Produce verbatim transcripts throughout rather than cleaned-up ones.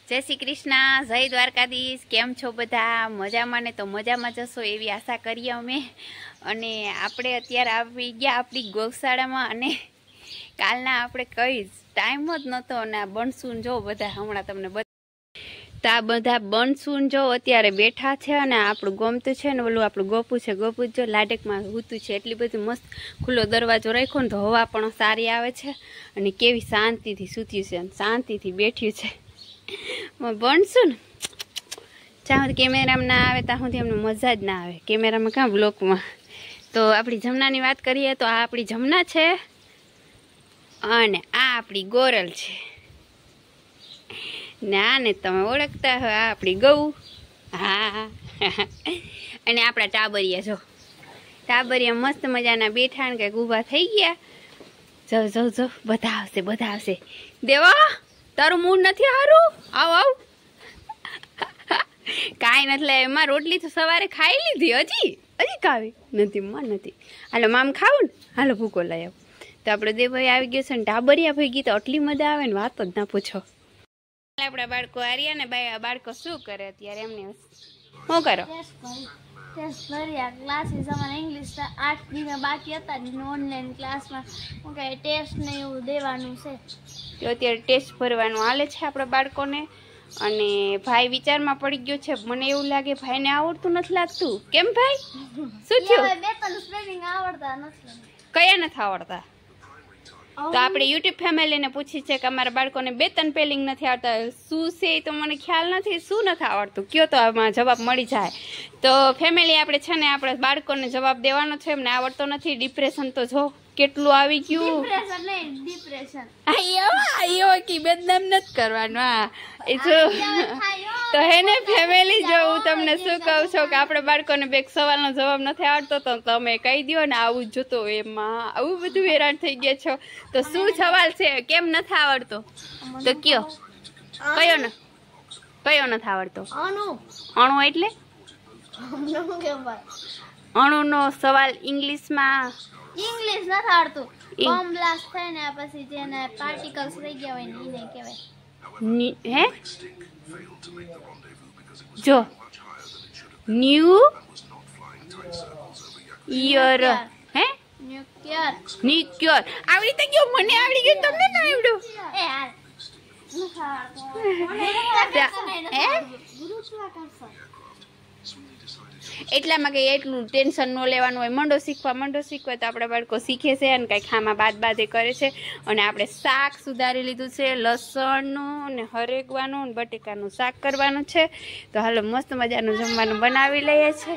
जय श्री कृष्ण, जय द्वारकाधीश। केम छो बधा? मजामां ने तो मजामां जशो एवी आशा करीए अमे। अने आपणे अत्यारे आवी गया आपणी गौशाळामां अने कालना आपणे कई टाइम ज नतो अने आ बनसून जो बधा हमणां तमने बता तो आ बधा बनसून जो अत्यारे बेठा छे अने आपणुं गमतुं छे ने ओલું આપણું ગોપુ છે ગોપુ જો લાડકમાં હૂતું છે એટલી બધી મસ્ત ખુલ્લો દરવાજો રાખ્યો ને તો હવા પણ સારી આવે છે અને કેવી શાંતિથી સૂત્યું છે અને શાંતિથી બેઠ્યું છે बनसून चाहे कैमरा में ना आवे ता सुधी अमने मजा ज ना आवे कैमरा में क्या ब्लॉक में। तो आपणी जमना नी बात करिए तो आ आपणी जमना छे अने आ आपणी गोरल छे ने आने तमे ओळखता हो आ आपणी गऊ। हाँ अने आपड़ा टाबरिया जो टाबरिया मस्त मजाना बेठा ने कंईक ऊभा थई गया। जो जो जो बधा आवशे बधा आवशे देवा तारू मूड नहीं हारू आव आव काई नथी ले एमां रोटली तो सवारे खाई लीधी हजी हजी खावी नथी मन नथी हालो माम खावू ने हालो भूको लई आव। तो आपणे देवभाई आवी गयो छे ने टाबरिया भई तो आटली मजा आवे ने वात ज ना पूछो। आपड़ा बाळको आर्या ने बाळको शुं करे अत्यारे एमने शुं करो टेस्ट भरिया क्लासेस हमारे इंग्लिश आठ दिन बाकी हता ने ऑनलाइन क्लास में હું કે ટેસ્ટ ને એવું દેવાનું છે તો અત્યારે ટેસ્ટ ભરવાનું હાલે છે આપણા બાળકોને અને ભાઈ વિચારમાં પડી ગયો છે। મને એવું લાગે ભાઈને આવડતું નથી લાગતું કેમ ભાઈ શું થયું? બે ત્રણ સ્પેલિંગ આવડતા નથી કયા નથી આવડતા? તો આપણે યુટ્યુબ ફેમિલીને પૂછી છે કે અમારા બાળકોને બે ત્રણ સ્પેલિંગ નથી આવડતા શું છે તો મને ખ્યાલ નથી શું નથી આવડતું કયો તો આમાં જવાબ મળી જાય। તો ફેમિલી આપણે છે ને આપણે બાળકોને જવાબ દેવાનો છે એમને આવડતો નથી ડિપ્રેશન તો જો કેટલું આવી ગયું ડિપ્રેશન નહીં ડિપ્રેશન આયો આયો કે બદનામ નથી કરવાનું હા એ જો તો હે ને ફેમિલી જો હું તમને શું કહું છું કે આપણે બાળકોને બે સવાલનો જવાબ નથી આવડતો તો તમે કહી દો ને આવું જોતો એમાં આવું બધું હેરાન થઈ ગયા છો તો શું સવાલ છે કેમ નથી આવડતો તો કયો કયો ને કયો નથી આવડતો? અણુ અણુ એટલે અણુ કેવાય અણુનો સવાલ ઇંગ્લિશમાં इंग्लिश न आवड़तुं बॉम्ब ब्लास्ट थाय ने પછી જેને પાર્ટિકલ્સ રહી ગયા હોય ને એને કહેવાય હે જો ન્યુ યર હે ન્યુક્લિયર ન્યુક્લિયર આવડી તો ગયો મને આવડી ગયું તમને ના આવડ્યું એ યાર હે એટલામાં કંઈ એટલું ટેન્શન ન લેવાનું હોય મંડો શીખવા મંડો શીખવા તો આપણા બાળકો શીખે છે અને કંઈક ખામાં બાદ બાદે કરે છે। અને આપણે શાક સુધારી લીધું છે લસણનું ને હરેગવાનું ને બટેકાનું શાક કરવાનું છે તો હાલો મસ્ત મજાનું જમવાનું બનાવી લઈએ છીએ।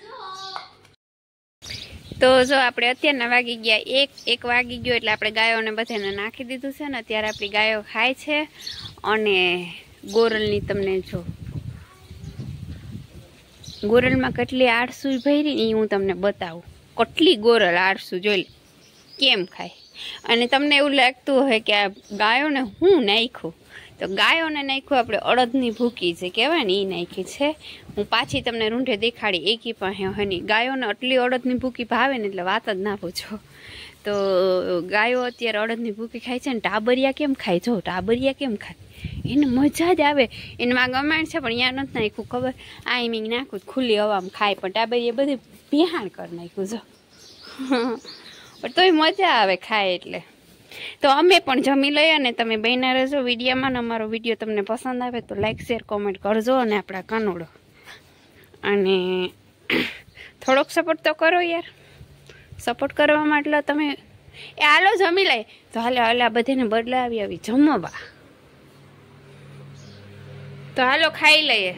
તો જો આપણે અત્યારના વાગી ગયા એક એક વાગી ગયો એટલે આપણે ગાયોને બધાને નાખી દીધું છે ને અત્યારે આપણી ગાયો ખાય છે અને ગોરલની તમને જો गोरल में કેટલી આળસુ ભરી એ હું તમને બતાવું કેટલી ગોરલ આળસુ જોઈ કેમ ખાય અને તમને એવું લાગતું હોય કે આ ગાયોને હું નાખ્યું તો ગાયોને નાખ્યું આપણે અડદની ભૂકી જે કહેવાય ને એ નાખી છે। હું પાછી તમને રૂંઢે દેખાડી એકી પાસે હની ગાયોને આટલી અડદની ભૂકી ભાવે ને એટલે વાત જ ના પૂછો। તો ગાયો અત્યારે અડદની ભૂકી ખાય છે ને ટાબરિયા કેમ ખાય જો ટાબરિયા કેમ ખાય એને મજા જ આવે એમાં ગમાણ છે પણ અહીંયા નથી નાખ્યું ખબર આઈમિંગ નાખું ખુલ્લી હવામાં ખાય પણ ટાબરીએ બધું બિહાણ કરી નાખ્યું જો પણ તોય મજા આવે ખાય એટલે। તો અમે પણ જમી લઈએ અને તમે બહેના રહેજો વિડીયોમાં ને અમારો વિડીયો તમને પસંદ આવે તો લાઈક શેર કોમેન્ટ કરજો અને આપણા કાનુડો અને થોડોક સપોર્ટ તો કરો યાર સપોર્ટ કરવા માટે તમે એ હાલો જમી લે તો હાલે હાલે આ બધાને બદલા આવી આવી જમવા તો હાલો ખાઈ લઈએ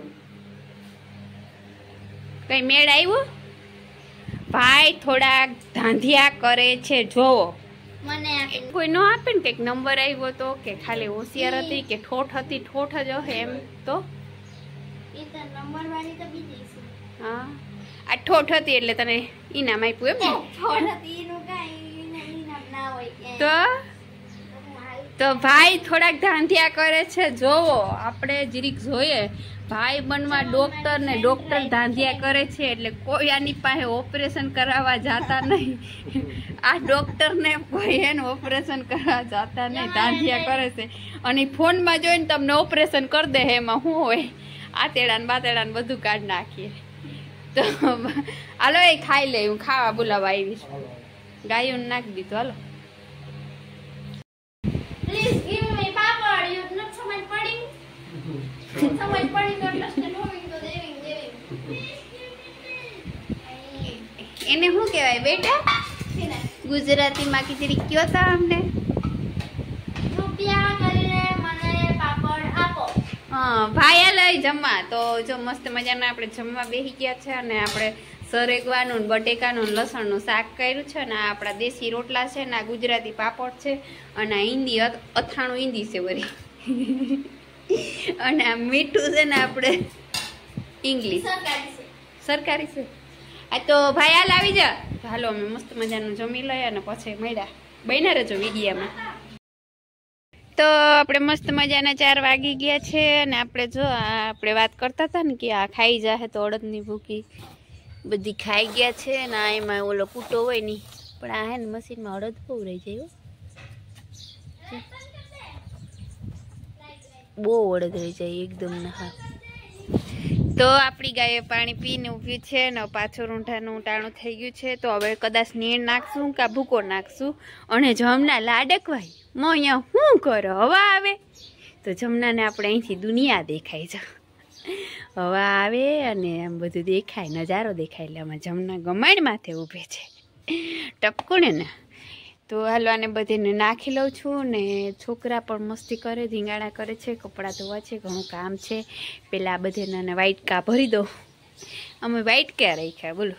કઈ મેળ આવ્યો ભાઈ થોડા ધાંધિયા કરે છે જોવો મને કોઈ ન આપે ને કંઈક નંબર આવ્યો તો કે ખાલી હોશિયાર હતી કે ઠોઠ હતી ઠોઠ જ હશે એમ તો એ તો નંબર વાળી તો બીજી છે હા આ ઠોઠ હતી એટલે તને ઈનામ આપ્યું એમ ઠોઠ હતી નું કાઈ ઈનામ ના હોય તો તો ભાઈ થોડાક ધાંધિયા કરે છે, જોવો આપણે જીરીક જોઈએ. ભાઈ બનવા ડોક્ટર ને ડોક્ટર ધાંધિયા કરે છે, એટલે કોઈ આની પાસે ઓપરેશન કરાવવા જતા નહીં. આ ડોક્ટર ને કોઈ એનું ઓપરેશન કરવા જતા નહીં, ધાંધિયા કરે છે. અને ફોનમાં જોઈને તમને ઓપરેશન કરી દે. એમાં શું હોય, આતેડા ને બાતેડા ને બધું કાઢી નાખીએ. તો હાલો એ ખાઈ લે, હું ખાવા બોલાવા આવી છું. ગાયું નાખી દીધું. હાલો Please give me papad. You're not so much pudding. So much pudding. Not just the moving to living, living. એને શું કહેવાય બેટા? ગુજરાતીમાં ખીચડી કયો તા અમને? રૂપિયા કરીને મને પાપડ આપો. હા ભાઈ લઈ જમવા. તો જો મસ્ત મજાના આપણે જમવા બેસી ગયા છે, અને આપણે સરેગવાનું બટેકાનું લસણનું શાક કર્યું છે, અને આ આપણા દેશી રોટલા છે, ને આ ગુજરાતી પાપડ છે, અને આ હિન્દી અથાણું હિન્દી છે વરી, અને આ મીઠું છે ને આપણે ઇંગ્લિશ સરકારી છે. આ તો ભાઈ હાલ આવી જા. હાલો અમે મસ્ત મજાનું જમી લઈએ અને પછી મળ્યા. બન્યા રહેજો વિડીયામાં. તો આપણે મસ્ત મજાના ચાર વાગી ગયા છે, અને આપણે જો આપણે વાત કરતા હતા ને કે આ ખાઈ જાય તો અડદની ભૂકી બધી ખાઈ ગયા છે, ને આ એમાં ઓલો કૂટો હોય નહીં, પણ આ હે ને મશીનમાં અડદ બહુ રહી જાય, બહુ અડદ રહી જાય એકદમ ના. હા તો આપણી ગાયે પાણી પીને ઊભી છે, ને પાછું રૂંઢાનું ટાણું થઈ ગયું છે. તો હવે કદાચ નીણ નાખશું કે ભૂકો નાખશું. અને જમના લાડકવાય મો અહીંયા શું કરો, હવા આવે તો જમનાને આપણે અહીંથી દુનિયા દેખાય છે, હવા આવે અને આમ બધું દેખાય, નજારો દેખાય. એટલે આમાં જમના ગમાણ માથે ઊભે છે ટપકું ને. તો હાલો આને બધીને નાખી લઉં છું, ને છોકરા પણ મસ્તી કરે, ધીંગાણા કરે છે, કપડાં ધોવા છે, ઘણું કામ છે. પેલા બધે નાના વાઇટ કા ભરી દો. અમે વાઇટ ક્યાં રાખ્યા બોલો?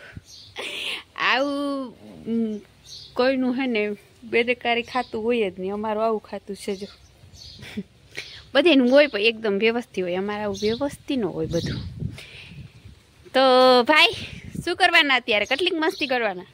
આવું કોઈનું હે ને બેદરકારી ખાતું હોય જ નહીં, અમારું આવું ખાતું છે. જો બધેનું હોય પણ એકદમ વ્યવસ્થિત હોય, અમારે આવું વ્યવસ્થિત ન હોય બધું. તો ભાઈ શું કરવાના અત્યારે? કેટલીક મસ્તી કરવાના?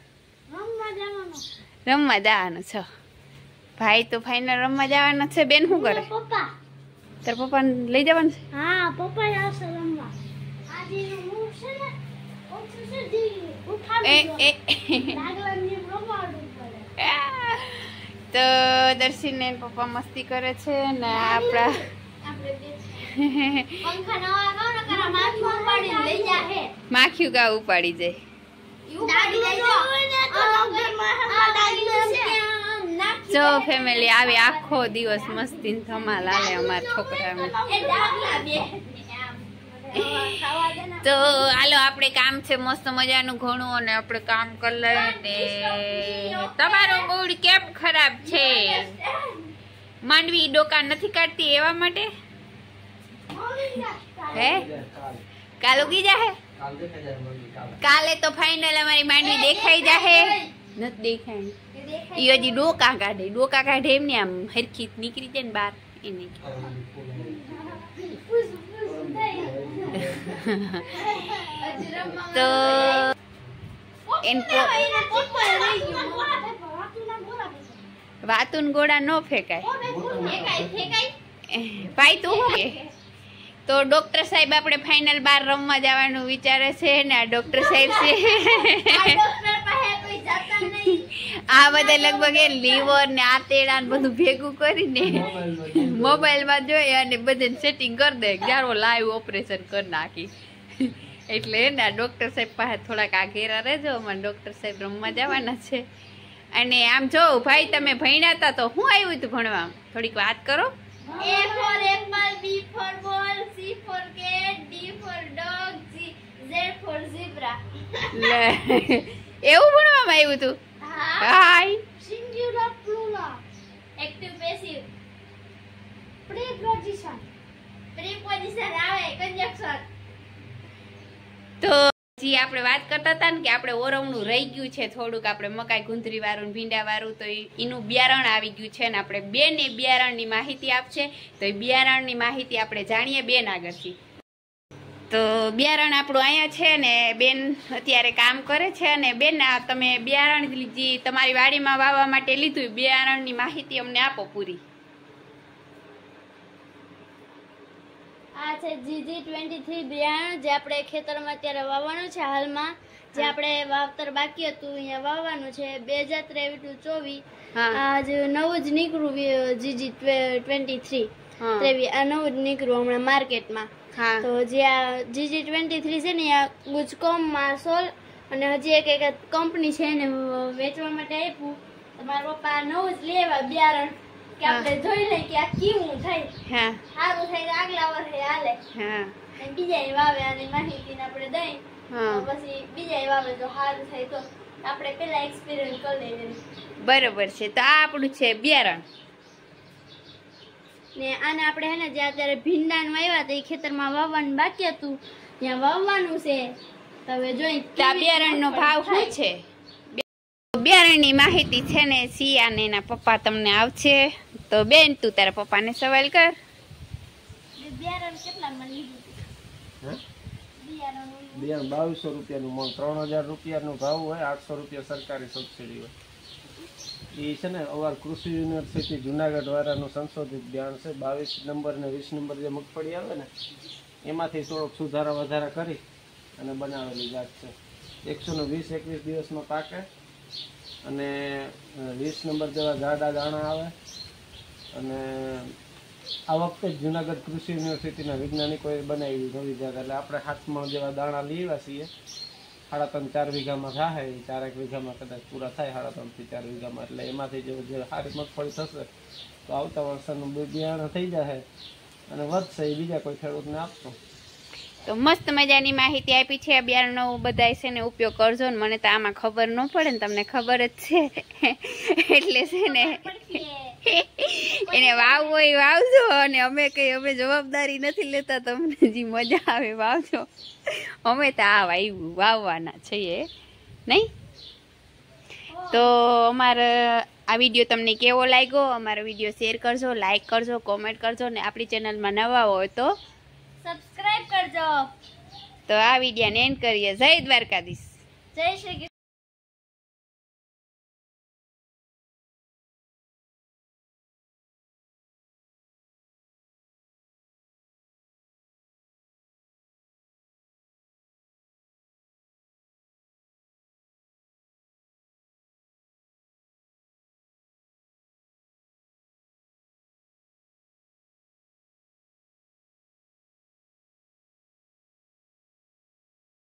રમવા જવાનું છે ભાઈ. તો ફાઇનલ રમવા જવાના છે. બેન શું કરે? પપ્પા તાર પપ્પાને લઈ જવાનું છે? હા પપ્પા આવશે રમવા. આજે હું છે ને ઓછું છે દી ઉઠાડી એ એ લાગવાની રમાડું પડે. તો દર્શીન ને પપ્પા મસ્તી કરે છે, ને આપણા પંખા નવા ગાવ ને કરા માથું ઉપાડી લઈ જાહે. માખ્યું ગા ઉપાડી જાય. જો ફેમિલી આવી આખો દિવસ મસ્તી ધમાલ હાલે અમારા છોકરાને. તો હાલો આપણે કામ છે મસ્ત મજાનું ઘણું, અને આપણે કામ કરી લઈએ. ને તમારો મૂડ કેમ ખરાબ છે? માંડવી ડોકા નથી કાઢતી એવા માટે હે? કાલ ઉગી જાહે? કાલે તો ફાઇનલ અમારી માંડવી દેખાઈ જાહે. નથી દેખાય ઈ હજી ડોકા કાઢે. ડોકા કાઢે એમને આમ હરખી નીકળી જાય ને બહાર એને. તો એન વાતુન ગોળા ન ફેંકાય ભાઈ. તું શું? તો ડોક્ટર સાહેબ આપણે ફાઇનલ બાર રમવા જવાનું વિચારે છે, ને આ ડોક્ટર સાહેબ છે આ બધા લગભગ એ લીવર ને આતેડા ને બધું ભેગું કરીને મોબાઈલમાં જોઈ અને બધે સેટિંગ કરી દે, જારો લાઈવ ઓપરેશન કરી નાખી. એટલે ને આ ડોક્ટર સાહેબ પાસે થોડાક આ ઘેરા રહેજો, અમારે ડોક્ટર સાહેબ રમવા જવાના છે. અને આમ જો ભાઈ તમે ભણ્યા હતા તો શું આવ્યું હતું ભણવા? થોડીક વાત કરો. A for apple, B for ball, C for cat, D for dog, Z, Z for zebra. એવું ભણવામાં આવ્યું હતું? હાય. Singular, plural. Active, passive. Preposition. Preposition આવે conjunction. તો જી આપણે વાત કરતા હતા ને કે આપણે ઓરવણું રહી ગયું છે થોડુંક, આપણે મકાઈ ગુંદરી વાળું ભીંડા વાળું, તો એનું બિયારણ આવી ગયું છે, ને આપણે બેન એ બિયારણની માહિતી આપશે. તો એ બિયારણની માહિતી આપણે જાણીએ બેન આગળથી. તો બિયારણ આપણું અહીંયા છે, ને બેન અત્યારે કામ કરે છે. અને બેન તમે બિયારણ જે તમારી વાડીમાં વાવવા માટે લીધું, બિયારણની માહિતી અમને આપો પૂરી. આ છે જીજી ટ્વેન્ટી થ્રી બિયારણ જે આપણે ખેતરમાં અત્યારે વાવવાનું છે હાલમાં, જે આપણે વાવતર બાકી હતું અહીંયા વાવવાનું છે. બે હજાર ત્રેવીસ ટુ ચોવીસ આજ નવું જ નીકળ્યું જીજી ટ્વેન્ટી થ્રી ત્રેવીસ આ નવું જ નીકળ્યું હમણાં માર્કેટમાં. તો જે આ જીજી ટ્વેન્ટી થ્રી છે ને આ ગુજકોમ માર્સોલ અને હજી એક એક કંપની છે એને વેચવા માટે આપ્યું. તમારા પપ્પા નવું જ લેવા બિયારણ કે આપણે જોઈ લઈએ કે આ કેવું થાય, સારું થાય આગલા વર્ષે હાલે, બીજા વાવે અને માહિતી આપણે દઈ પછી બીજા વાવે તો સારું થાય તો આપણે પેલા એક્સપિરિયન્સ કરી લઈએ. બરોબર છે. તો આ આપણું છે બિયારણ ને આને આપણે હે ને જે અત્યારે ભીંડાનું આવ્યા હતા એ ખેતરમાં વાવવાનું બાકી હતું ત્યાં વાવવાનું છે. તો હવે જોઈ બિયારણનો ભાવ શું છે, બિયારણની માહિતી છે ને સિયા ને એના પપ્પા તમને આવશે. તો બેન તું તારા પપ્પાને સવાલ કર. બિયારણ કેટલામાં લીધું? બિયારણ બાવીસો રૂપિયાનું મણ, ત્રણ હજાર રૂપિયાનો ભાવ હોય, આઠસો રૂપિયા સરકારી સબસિડી હોય. એ છે ને અવાર કૃષિ યુનિવર્સિટી જુનાગઢ વાળાનું સંશોધિત બિયારણ છે. બાવીસ નંબર ને વીસ નંબર જે મગફળી આવે ને એમાંથી થોડોક સુધારા વધારા કરી અને બનાવેલી જાત છે. એકસો ને વીસ એકવીસ દિવસમાં પાકે અને વીસ નંબર જેવા જાડા દાણા આવે. અને આ વખતે જ જુનાગઢ કૃષિ યુનિવર્સિટીના વૈજ્ઞાનિકોએ બનાવી નવી જાત. એટલે આપણે હાથમાં જેવા દાણા લેવા છીએ સાડા ત્રણ ચાર વીઘામાં થાય, એ ચારેક વીઘામાં કદાચ પૂરા થાય સાડા ત્રણથી ચાર વીઘામાં. એટલે એમાંથી જો જે સારી મગફળી થશે તો આવતા વર્ષનું બિયારણ થઈ જશે અને વધશે એ બીજા કોઈ ખેડૂતને આપશું. તો મસ્ત મજાની માહિતી આપી છે. આ બિયારણનો બધા છે ને ઉપયોગ કરજો ને. મને તો આમાં ખબર ન પડે ને, તમને ખબર જ છે એટલે છે ને એને વાવવું હોય વાવજો. અને અમે કઈ અમે જવાબદારી નથી લેતા, તમને જે મજા આવે વાવજો. અમે તો આ વાવ્યું વાવવાના છીએ નહીં. તો અમારે આ વિડીયો તમને કેવો લાગ્યો, અમારો વિડીયો શેર કરજો, લાઈક કરજો, કોમેન્ટ કરજો ને આપણી ચેનલમાં નવા હોય તો સબસ્ક્રાઇબ કરજો. તો આ વિડીયોને એન્ડ કરીએ. જય દ્વારકાધીશ. જય શ્રી